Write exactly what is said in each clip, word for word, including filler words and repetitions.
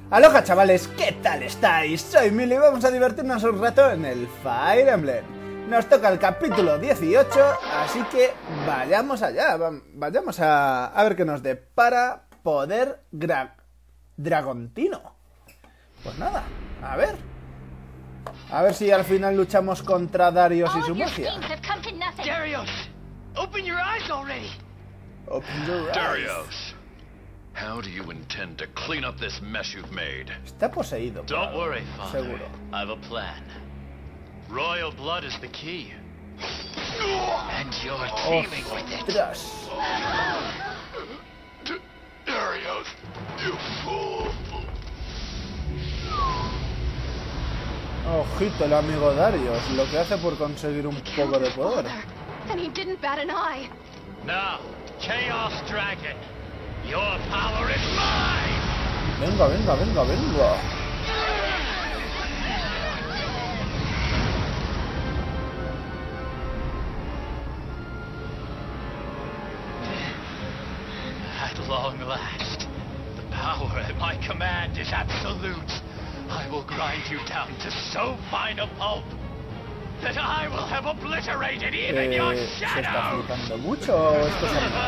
Aloha chavales, ¿qué tal estáis? Soy Mili y vamos a divertirnos un rato en el Fire Emblem. Nos toca el capítulo dieciocho, así que vayamos allá, vayamos a, a ver qué nos depara Poder Gra Dragontino. Pues nada, a ver. A ver si al final luchamos contra Darius y su magia. Darius, open your eyes already. Open your eyes. Darius, how do you intend to clean up this mess you've made? Está poseído. Don't claro, worry, Father. seguro. I have a plan. Royal blood is the key. And you're teaming with it. Ostras. Darius, you fool! Ojito el amigo Darius, lo que hace por conseguir un poco de poder. And he didn't bat an eye. Now, Chaos Dragon, your power is mine! Venga, venga, venga, venga. At long last, the power at my command is absolute. I will grind you down to so fine a pulp that I will have obliterated even Eh, your ¿Se está shadow. flipando mucho o esto es algo?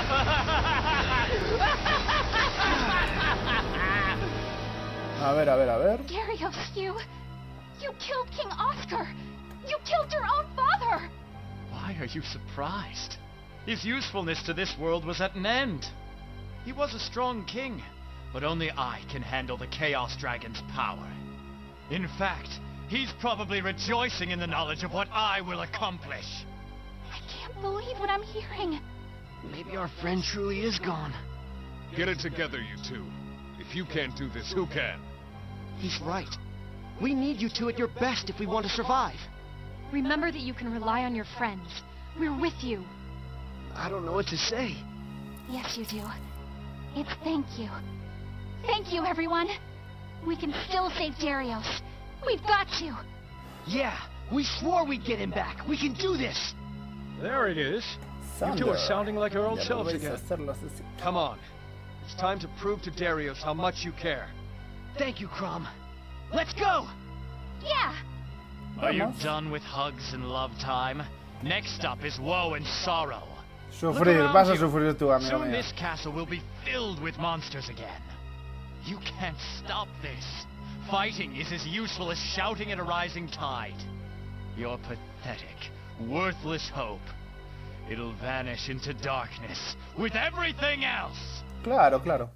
A ver, a ver, a ver. Darius, you... You killed King Oscar. You killed your own father. Why are you surprised? His usefulness to this world was at an end. He was a strong king, but only I can handle the Chaos Dragon's power. In fact, he's probably rejoicing in the knowledge of what I will accomplish. I can't believe what I'm hearing. Maybe our friend truly is gone. Get it together, you two. If you can't do this, who can? He's right. We need you two at your best if we want to survive. Remember that you can rely on your friends. We're with you. I don't know what to say. Yes, you do. It's thank you. Thank you, everyone. We can still save Darius. We've got to. Yeah, we swore we'd get him back. We can do this. There it is. You two are sounding like your old selves again. Come on. It's time to prove to Darius how much you care. Thank you, Crom. Let's go! Yeah. Are you done with hugs and love time? Next up is woe and sorrow. Sufrir, vas a sufrir tú, amigo Soon mío. this castle will be filled with monsters again. You can't stop this. Fighting is as useful as shouting at a rising tide. Your pathetic, worthless hope. It'll vanish into darkness with everything else. Claro, claro.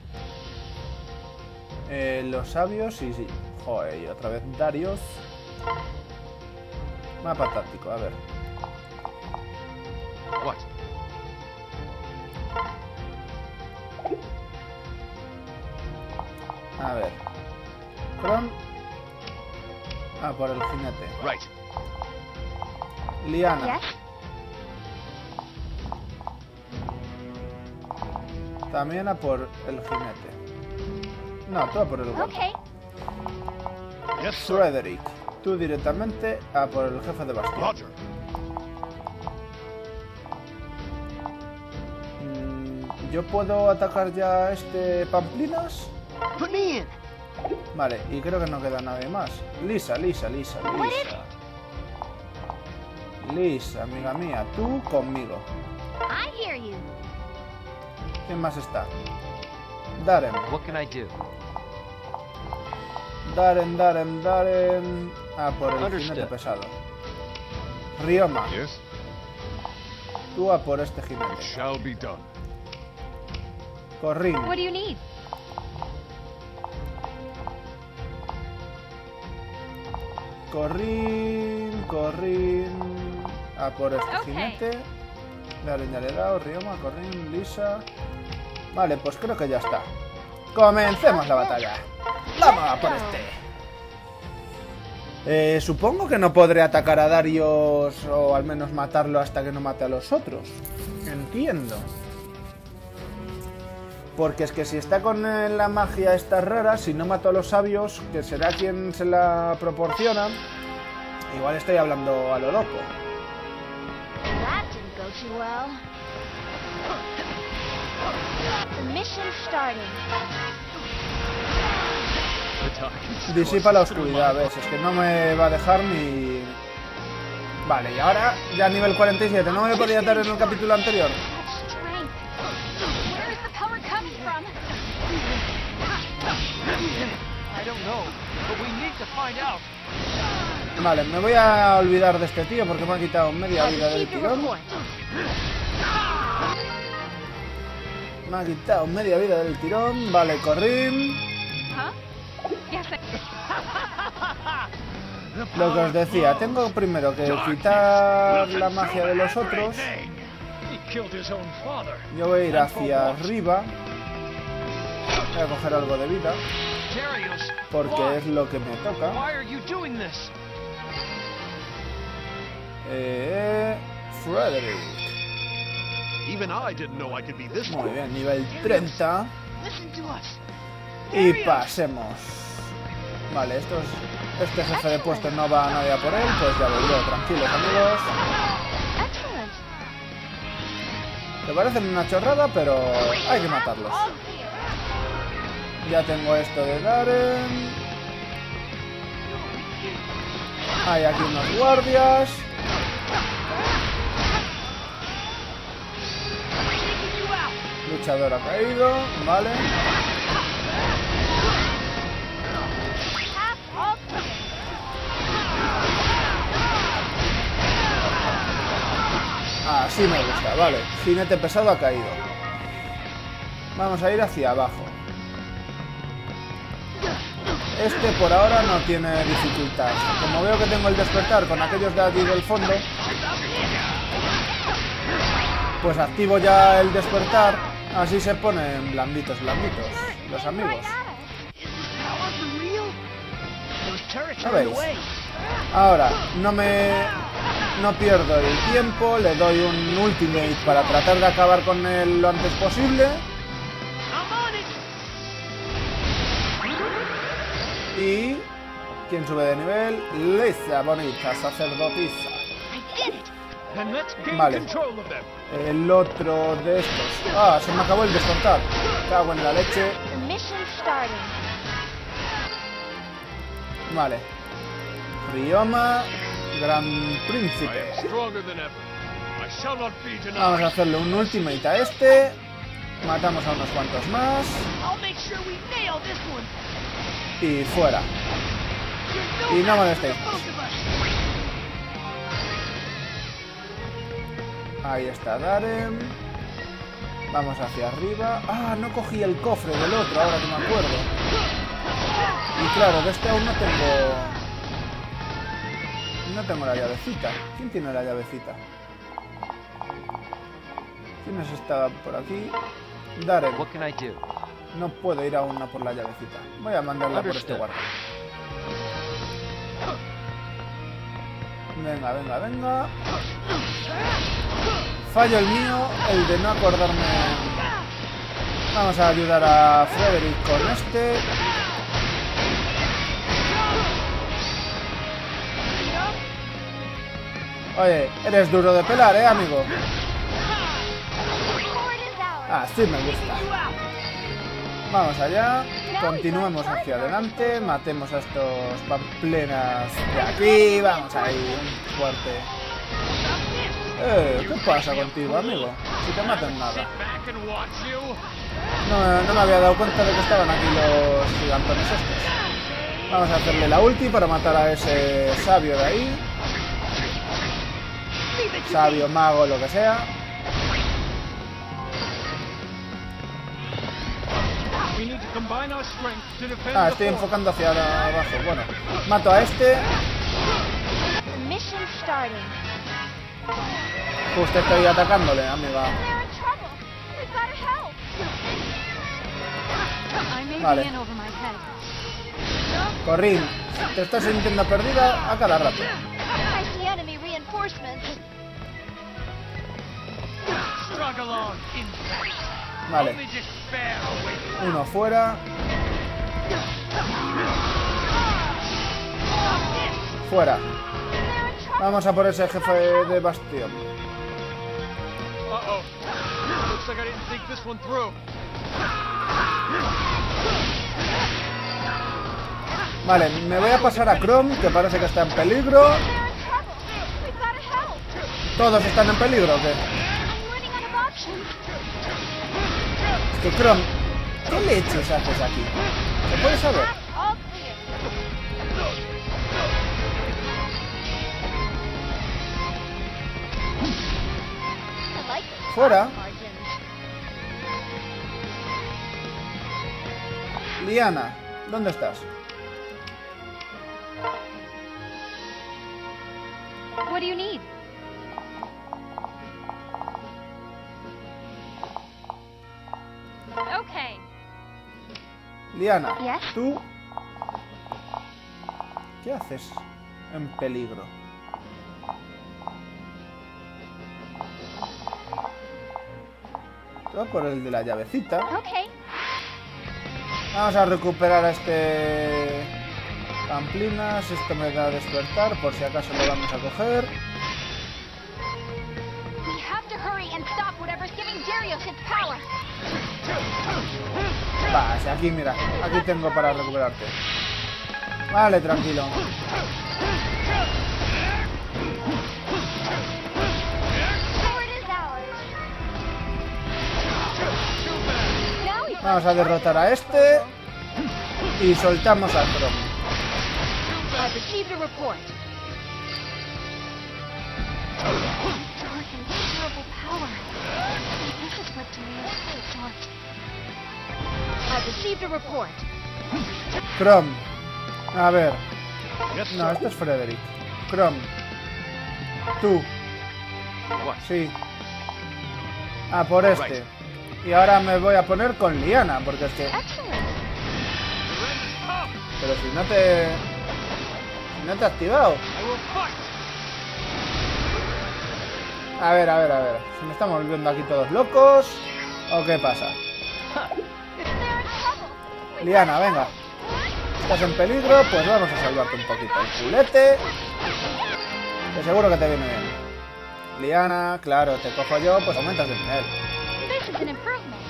Eh, los sabios, sí, sí. Joder, y otra vez Darius. Mapa táctico, a ver. What? A ver. Crom. Ah, por el jinete. Right. Liana. Yes? También a por el jinete. No, tú a por el guardia. Okay. Yes, sir. Frederick, tú directamente a por el jefe de bastión. Roger. Mm, ¿Yo puedo atacar ya a este Pamplinas? Put me in. Vale, y creo que no queda nadie más. Lisa, Lisa, Lisa, Lisa. Lisa, amiga mía, tú conmigo. I hear you. ¿Quién más está? Darren. What can I do? Darren, Darren, Darren. Ah, por el Understood. jinete pesado. Ryoma, Yes? tú a por este It jinete. shall be done. Corrin, What do you need? Corrin, Corrin. A por este Ok. jinete. Darren ya le he dado, Ryoma, Corrin, Lisa. Vale, pues creo que ya está. Comencemos la batalla. Vamos a por este. Eh, supongo que no podré atacar a Darius o al menos matarlo hasta que no mate a los otros. Entiendo. Porque es que si está con eh, la magia esta rara, si no mato a los sabios, que será quien se la proporciona, igual estoy hablando a lo loco. That didn't go too well. The mission starting. Disipa la oscuridad, ¿ves? Es que no me va a dejar ni... Vale, y ahora ya nivel cuarenta y siete. No me podía dar en el capítulo anterior. Vale, me voy a olvidar de este tío porque me ha quitado media vida del tirón. Me ha quitado media vida del tirón. Vale, Corrin. Lo que os decía, tengo primero que quitar la magia de los otros. Yo voy a ir hacia arriba. Voy a coger algo de vida, porque es lo que me toca. Eh, Frederick. Muy bien, nivel treinta. Y pasemos. Vale, estos, este jefe de puesto no va a nadie a por él, pues ya voy yo, tranquilos amigos. Te parecen una chorrada, pero hay que matarlos. Ya tengo esto de Darren. Hay aquí unos guardias. Luchador ha caído, vale. Así me gusta, vale. Jinete pesado ha caído. Vamos a ir hacia abajo. Este por ahora no tiene dificultad. Como veo que tengo el despertar con aquellos de aquí del fondo, pues activo ya el despertar. Así se ponen blanditos, blanditos los amigos. ¿No veis? Ahora, no me... no pierdo el tiempo. Le doy un ultimate para tratar de acabar con él lo antes posible. Y... ¿quién sube de nivel? Lisa, bonita, sacerdotisa. Vale. El otro de estos. Ah, se me acabó el descontar. Cago en la leche. Vale. Ryoma, Gran Príncipe. Vamos a hacerle un ultimate a este. Matamos a unos cuantos más. Y fuera. Y no molestéis. Ahí está Darren. Vamos hacia arriba. Ah, no cogí el cofre del otro, ahora que me acuerdo. Y claro, de este aún no tengo... No tengo la llavecita. ¿Quién tiene la llavecita? ¿Quién es esta por aquí? Darren. No puedo ir aún a por la llavecita. Voy a mandarla por este guardia. Venga, venga, venga. Fallo el mío, el de no acordarme. Vamos a ayudar a Frederick con este. Oye, eres duro de pelar, ¿eh, amigo? Así me gusta. Vamos allá, continuemos hacia adelante, matemos a estos pamplenas de aquí, vamos ahí, un fuerte. Eh, ¿qué pasa contigo, amigo? Si te matan nada. No, no me había dado cuenta de que estaban aquí los gigantones estos. Vamos a hacerle la ulti para matar a ese sabio de ahí. Sabio, mago, lo que sea. Ah, estoy enfocando hacia abajo. Bueno, mato a este. Justo estoy atacándole, amiga. Vale. Corrin, te estás sintiendo perdida a cada rato. Vale. Uno fuera. Fuera. Vamos a por ese jefe de bastión. Vale, me voy a pasar a Chrome, que parece que está en peligro. ¿Todos están en peligro o qué? Es que Chrome, ¿qué leches haces aquí? ¿Se puede saber? Fuera. Liana, ¿dónde estás? What do you need? Okay. Liana, Yes? ¿tú qué haces en peligro? Tú por el de la llavecita. Okay. Vamos a recuperar a este Pamplinas. Esto me da a despertar por si acaso lo vamos a coger. We have to hurry and stop whatever's giving Darius its power. Va, si aquí mira, aquí tengo para recuperarte. Vale, tranquilo. Sword is ours. Now we've Vamos a derrotar a este y soltamos al Chrome. I've received a report. Your considerable power. This is what Darius is for. I've received a report. Chrome, a ver. Yes, No, sir. este es Frederick. Chrome, tú, What? sí. Ah, por este. Y ahora me voy a poner con Liana, porque es que... Excellent. Pero si no te... Si no te he activado. I will fight. A ver, a ver, a ver. ¿Se me estamos volviendo aquí todos locos? ¿O qué pasa? Liana, venga. ¿Estás en peligro? Pues vamos a salvarte un poquito el culete. Que seguro que te viene bien. Liana, claro, te cojo yo, pues aumentas de nivel. This is an improvement.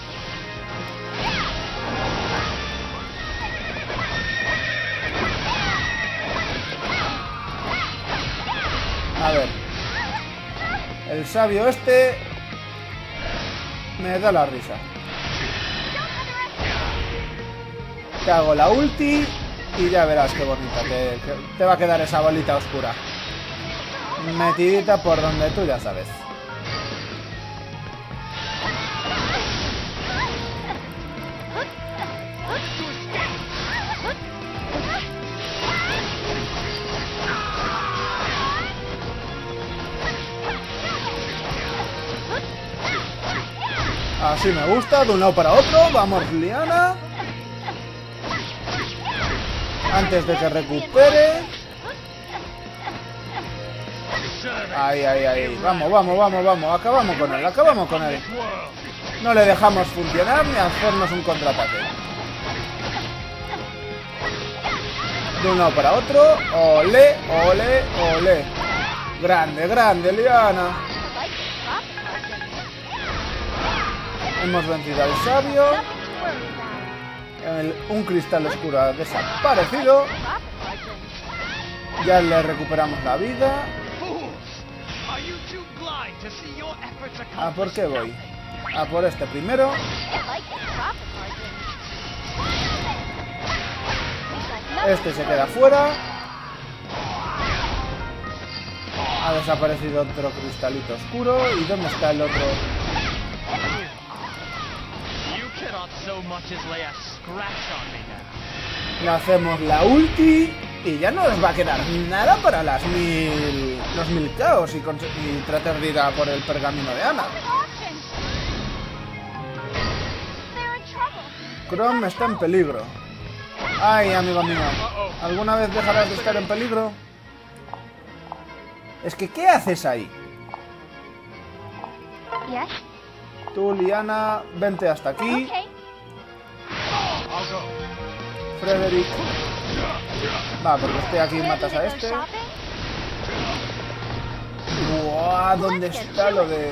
A ver. El sabio este me da la risa. Te hago la ulti y ya verás qué bonita. Te, te va a quedar esa bolita oscura. Metidita por donde tú ya sabes. Así me gusta, de un lado para otro. Vamos, Liana. Antes de que recupere. Ahí, ahí, ahí. Vamos, vamos, vamos, vamos. Acabamos con él, acabamos con él. No le dejamos funcionar ni hacernos un contraataque. De un lado para otro. Ole, ole, ole. Grande, grande, Liana. Hemos vencido al sabio. El- un cristal oscuro ha desaparecido. Ya le recuperamos la vida. Are you too blind to see your efforts ¿A por accomplished? qué voy? A por este primero. Este se queda fuera. Ha desaparecido otro cristalito oscuro. ¿Y dónde está el otro? You cannot so much as lay a scratch on me now. Le hacemos la ulti. Y ya no nos va a quedar nada para las mil... Los mil caos y, conse- y tratar de ir a por el pergamino de Ana. Chrome está en peligro. Ay, amigo mío. ¿Alguna vez dejarás de estar en peligro? Es que, ¿qué haces ahí? Yes? Tú, Liana, vente hasta aquí. Okay. I'll go. Frederick. Va, porque estoy aquí y matas a este. Buah, ¿dónde está lo de...?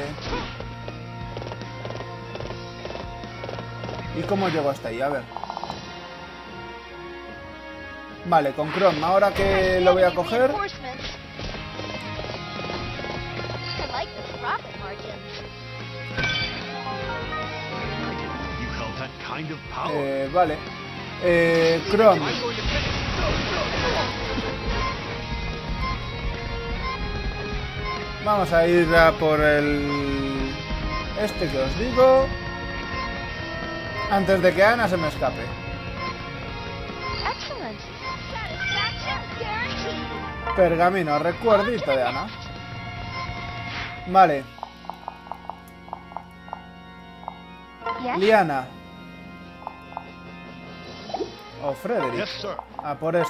¿Y cómo llego hasta ahí? A ver. Vale, con Chrome, ahora que lo voy a coger. Eh, vale. Eh, Chrome. Vamos a ir a por el... este que os digo. Antes de que Ana se me escape. Pergamino, recuerdito de Ana. Vale. Liana. O Frederick. A por este.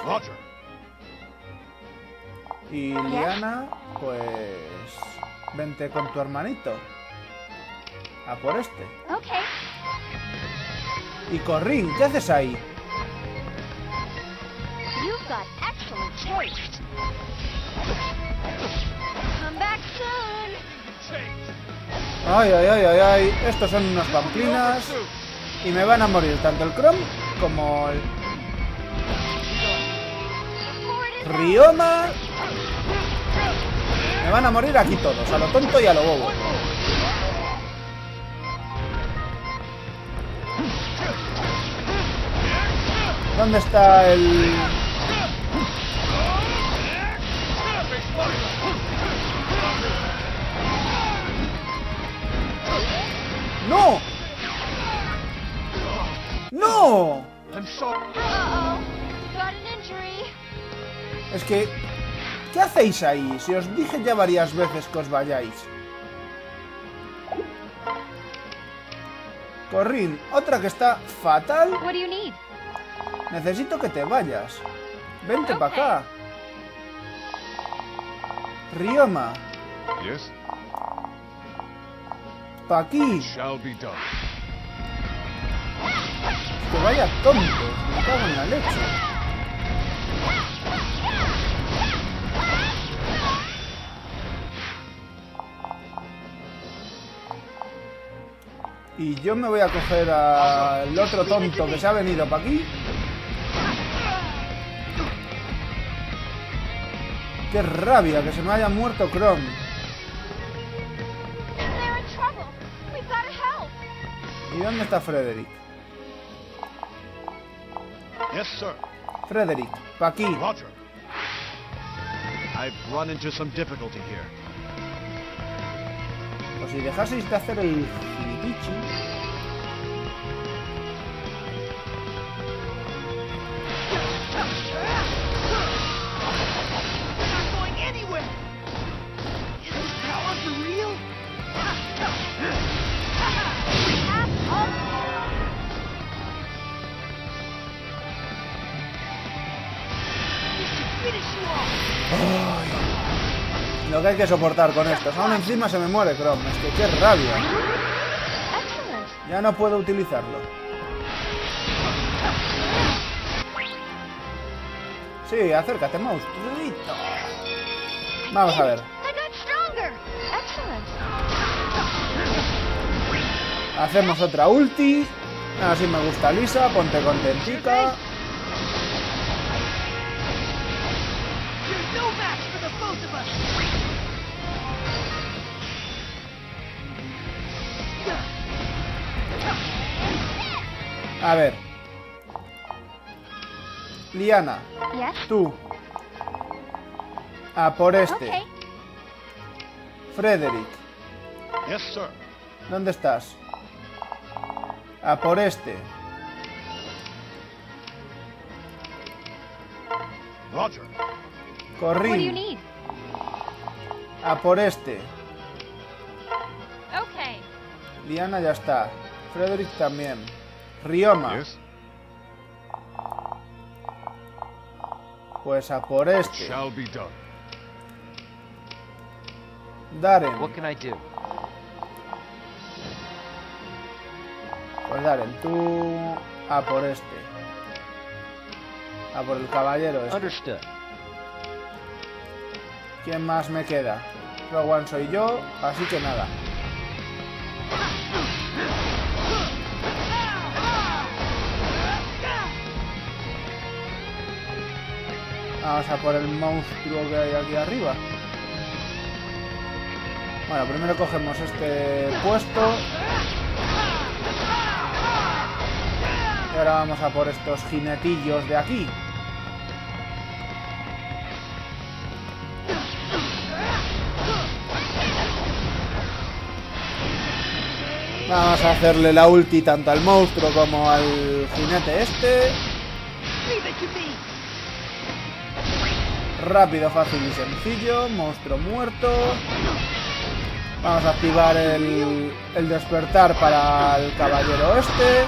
Y Liana, pues... vente con tu hermanito. A por este. Y Corrin, ¿qué haces ahí? Ay, ay, ay, ay, ay. Estos son unos pamplinas. Y me van a morir tanto el Chrome como el... Ryoma. Me van a morir aquí todos, a lo tonto y a lo bobo. ¿Dónde está el...? ¡No! ¡No! Es que... ¿qué hacéis ahí? Si os dije ya varias veces que os vayáis. Corrin, otra que está fatal. Necesito que te vayas. Vente para acá. Ryoma. Yes. Pa' aquí. Shall be done. Que vaya tonto. Me cago en la leche. Y yo me voy a coger al otro tonto que se ha venido para aquí. ¡Qué rabia! Que se me haya muerto Chrome. ¿Y dónde está Frederick? Yes, sir. Frederick, pa' aquí. Roger. I've run into some difficulty here. Pues si dejaseis de hacer el gilipichi. Ay, lo que hay que soportar con estos. Aún encima se me muere Chrome. Es que qué rabia. Ya no puedo utilizarlo. Sí, acércate, monstruito. Vamos a ver. Hacemos otra ulti. Así me gusta Lisa. Ponte contentica. A ver. Liana. Yes? Tú. A por este. Okay. Frederick. Yes, sir. ¿Dónde estás? A por este. Roger. What do you Corrin. need? A por este. Okay. Liana ya está. Frederick también. Ryoma. Yes. Pues a por este. Shall be done. Darren. What can I do? Pues Darren, tú a por este. A por el caballero este. Understood. ¿Quién más me queda? Rowan soy yo, así que nada. Vamos a por el monstruo que hay aquí arriba. Bueno, primero cogemos este puesto. Y ahora vamos a por estos jinetillos de aquí. Vamos a hacerle la ulti tanto al monstruo como al jinete este. Rápido, fácil y sencillo. Monstruo muerto. Vamos a activar el, el despertar para el caballero este.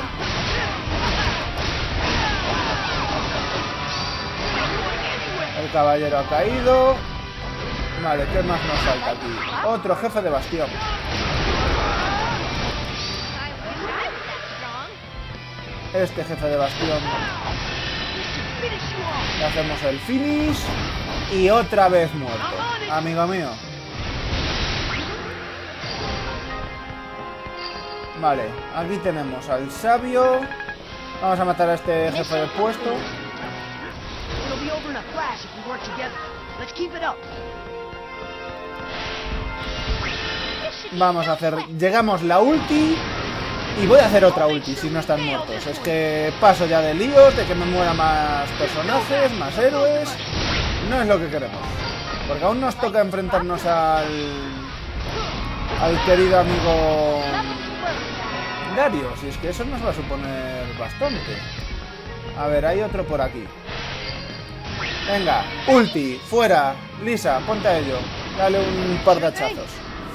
El caballero ha caído. Vale, ¿qué más nos falta aquí? Otro jefe de bastión. Este jefe de bastión. Le hacemos el finish. Y otra vez muerto. Amigo mío. Vale, aquí tenemos al sabio. Vamos a matar a este jefe de puesto. Vamos a hacer... Llegamos la ulti. Y voy a hacer otra ulti si no están muertos. Es que paso ya de líos, de que me mueran más personajes, más héroes. No es lo que queremos. Porque aún nos toca enfrentarnos al... al querido amigo Darius. Y es que eso nos va a suponer bastante. A ver, hay otro por aquí. Venga, ulti, fuera. Lisa, ponte a ello. Dale un par de hachazos.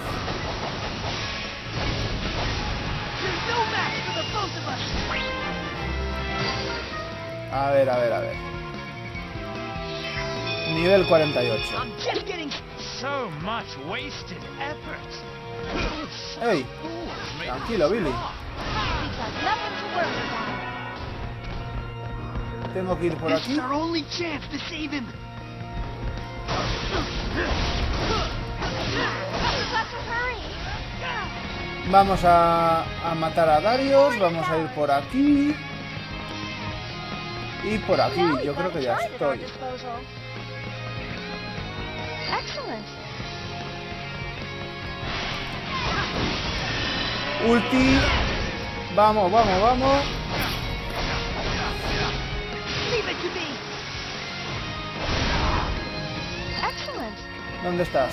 A ver, a ver, a ver. Nivel cuarenta y ocho. ¡Ey! Tranquilo, Billy. Tengo que ir por aquí. Vamos a, a matar a Darius. Vamos a ir por aquí. Y por aquí, yo creo que ya estoy. Ulti. Vamos, vamos, vamos. ¿Dónde estás?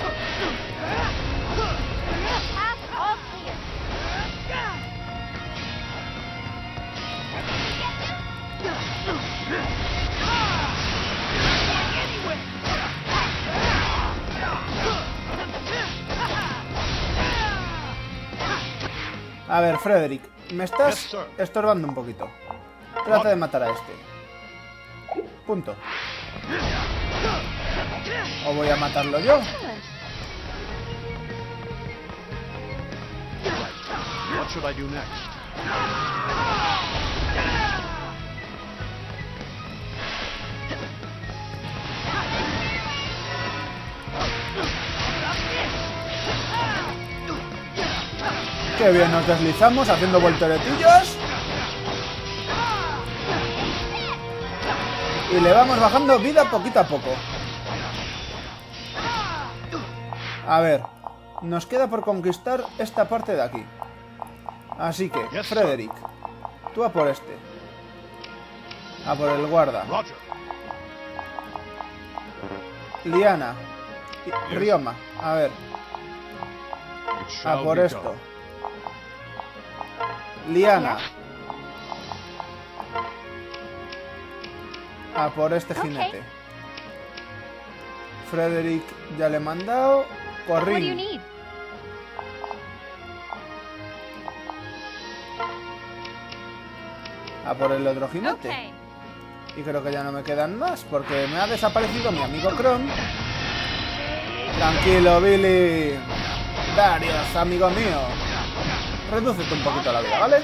A ver, Frederick, me estás estorbando un poquito. Trata de matar a este. Punto. ¿O voy a matarlo yo? What should I do next? Qué bien, nos deslizamos haciendo volteretillos. Y le vamos bajando vida poquito a poco. A ver, nos queda por conquistar esta parte de aquí. Así que, Frederick, tú a por este. A por el guarda. Liana. Ryoma, a ver. A por esto. Liana. A por este jinete. Frederick ya le he mandado. Corrin. A por el otro jinete. Y creo que ya no me quedan más porque me ha desaparecido mi amigo Kron. Tranquilo, Billy. Darius, amigo mío. Redúcete un poquito la vida, ¿vale?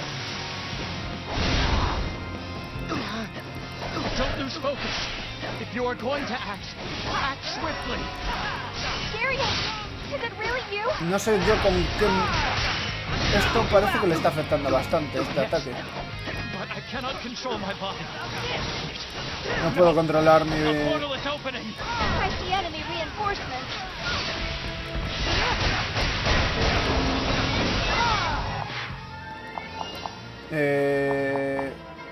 Don't lose focus. If you are going to act, act swiftly. Darius, is it really you? No sé yo con qué... Esto parece que le está afectando bastante, este ataque. But I cannot control my body. No puedo controlar mi... The portal is opening. I see enemy reinforcements. Eh...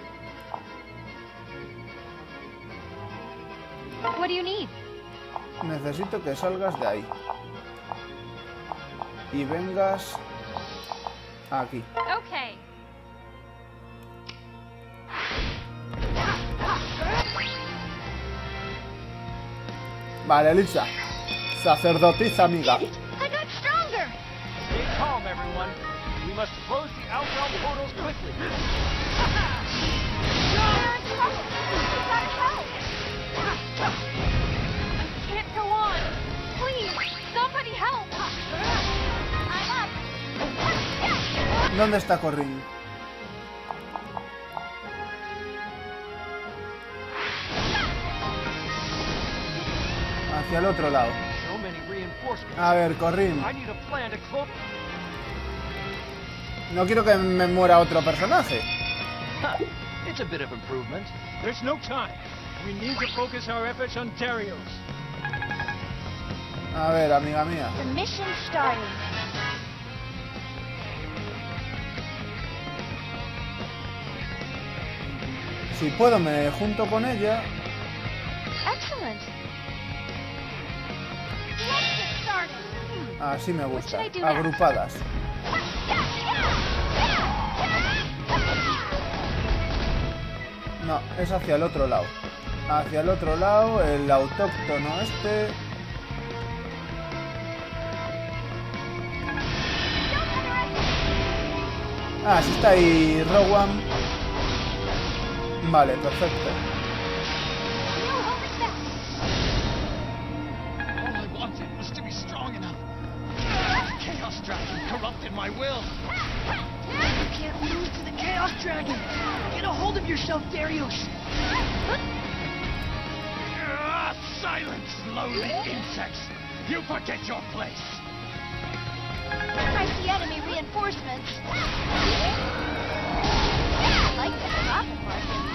What do you need? Necesito que salgas de ahí. Y vengas... aquí. Okay. Vale, Lisa. Sacerdotisa amiga. I got stronger. Stay calm, everyone. We must close the outbound portals quickly. We're in trouble. We gotta help. I can't go on. Please, somebody help. I'm up. ¿Dónde está Corrin? Hacia el otro lado. So many reinforcements. A ver, Corrin. I need a plan to close. No quiero que me muera otro personaje. It's a bit of improvement. There's no time. We need to focus our efforts on Darius. A ver, amiga mía. The mission starting. Si puedo me junto con ella. Excellent. Let's get started. Así me gusta. What should I do now? Agrupadas. No, es hacia el otro lado. Hacia el otro lado, el autóctono este. Ah, sí está ahí Rowan. Vale, perfecto. All I wanted was to be strong enough. Chaos Dragon corrupted my will. You can't lose to the Chaos Dragon. Get a hold of yourself, Darius. Ah, silence, lowly insects. You forget your place. I see enemy reinforcements. I like the profit margin.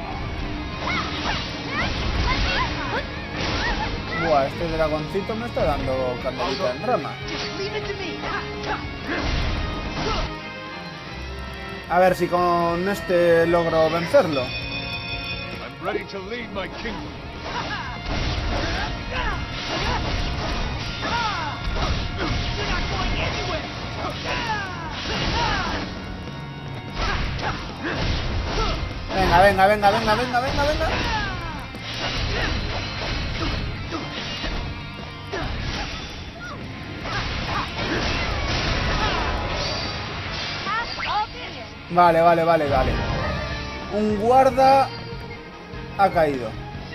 Buah, este dragoncito me está dando candelita en rama. Just leave it to me. A ver si con este logro vencerlo. I'm ready to lead my kingdom. You're not going anywhere. Venga, venga, venga, venga, venga, venga, venga. Vale, vale, vale, vale. Un guarda ha caído.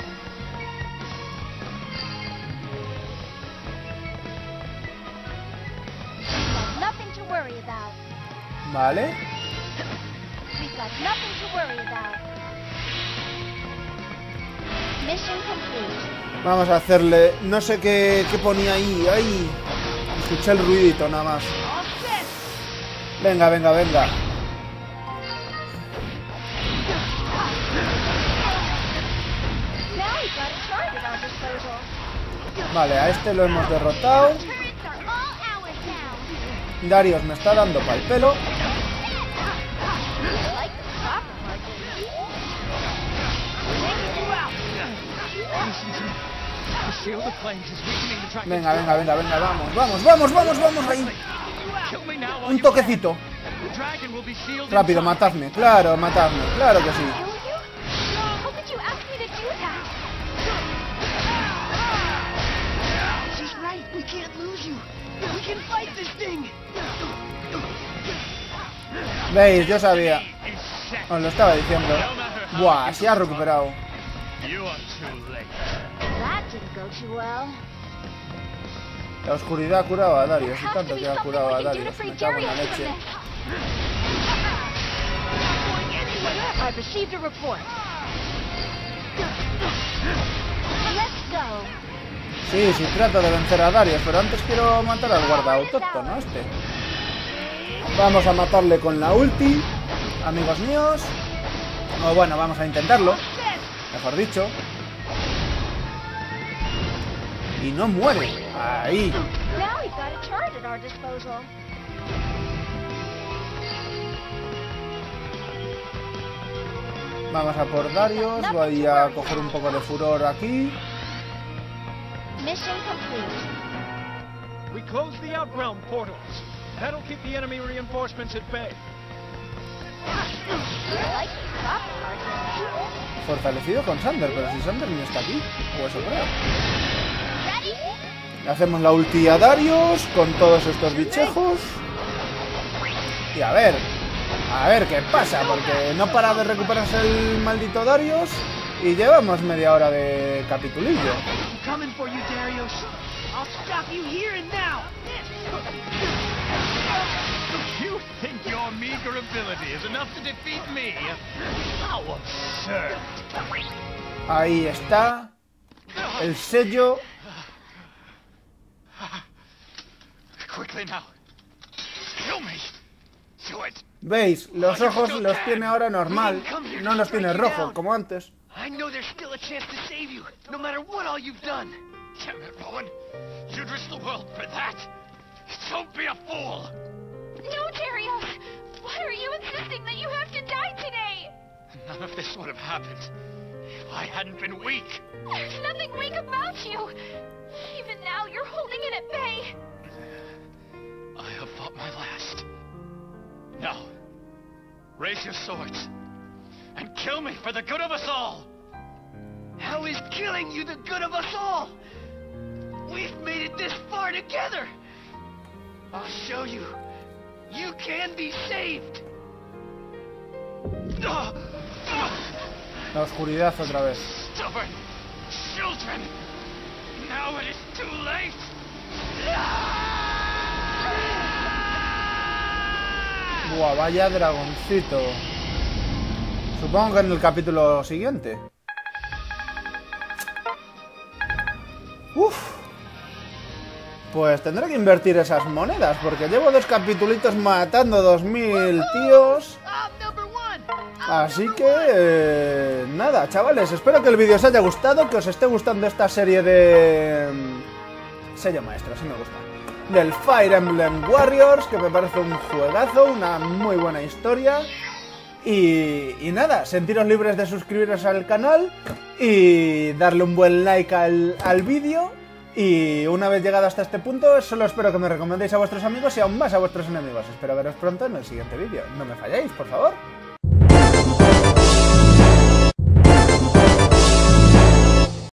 Nothing to worry about. Vale. We've got nothing to worry about. Mission complete. Vamos a hacerle... No sé qué, qué ponía ahí. Ahí. Escuché el ruidito nada más. Venga, venga, venga. Now we've got a target at our disposal. Vale, a este lo hemos derrotado. Turrets are all ours now. Darius me está dando pa'l pelo. I like the profit margin. The shield of flames is weakening the dragon's Venga, venga, venga, venga, vamos, vamos, vamos, vamos, vamos, ahí. Kill me now while Un you can. toquecito. The dragon will be sealed Rápido, inside. matadme. Claro, matadme. Claro que sí. Kill you? How could you ask me to do that? She's right. We can't lose you. We can fight this thing. Veis, yo sabía. Is set. Os lo estaba diciendo. Buah, se ha recuperado. You are too late. That didn't go too well. La oscuridad ha curado a Darius. Y Has to tanto be que ha something curado a we can do to Darius. free Me cago en la Darius from leche. this. I've received a report. Let's go. Sí, sí, trato de vencer a Darius, pero antes quiero matar al guarda autóctono este. Vamos a matarle con la ulti, amigos míos. O bueno, vamos a intentarlo. mejor dicho. Y no muere. Ahí. Now we've got a turret at our disposal. Vamos a por Darius. Voy a coger un poco de furor aquí. Mission complete. We close the Outrealm portals. That'll keep the enemy reinforcements at bay. Fortalecido con Sander, pero si Sander no está aquí, o eso creo. Hacemos la ulti a Darius con todos estos bichejos. Y a ver, a ver qué pasa, porque no para de recuperarse el maldito Darius y llevamos media hora de capitulillo. Coming for you, Darius. I'll stop you here and now. You think your meager ability is enough to defeat me? How absurd. Ahí está el sello. Quickly now. Kill me. Do it. ¿Veis? Los ojos los tiene ahora normal. No los tiene rojos, como antes. I know there's still a chance to save you, no matter what all you've done. Damn it, Rowan. You'd risk the world for that. Don't be a fool. No, Darius! Why are you insisting that you have to die today? None of this would have happened if I hadn't been weak. There's nothing weak about you. Even now, you're holding it at bay. I have fought my last. Now, raise your swords and kill me for the good of us all. How is killing you the good of us all? We've made it this far together. I'll show you. You can be saved. La oscuridad otra vez. Stubborn children. Now it is too late. Buah, vaya dragoncito. Supongo que en el capítulo siguiente. Uf. Pues tendré que invertir esas monedas, porque llevo dos capitulitos matando dos mil tíos. Así que... Eh, nada, chavales, espero que el vídeo os haya gustado, que os esté gustando esta serie de... Sello maestro, sí me gusta. Del Fire Emblem Warriors, que me parece un juegazo, una muy buena historia. Y, y nada, sentiros libres de suscribiros al canal y darle un buen like al, al vídeo. Y una vez llegado hasta este punto, solo espero que me recomendéis a vuestros amigos y aún más a vuestros enemigos. Espero veros pronto en el siguiente vídeo. No me falléis, por favor.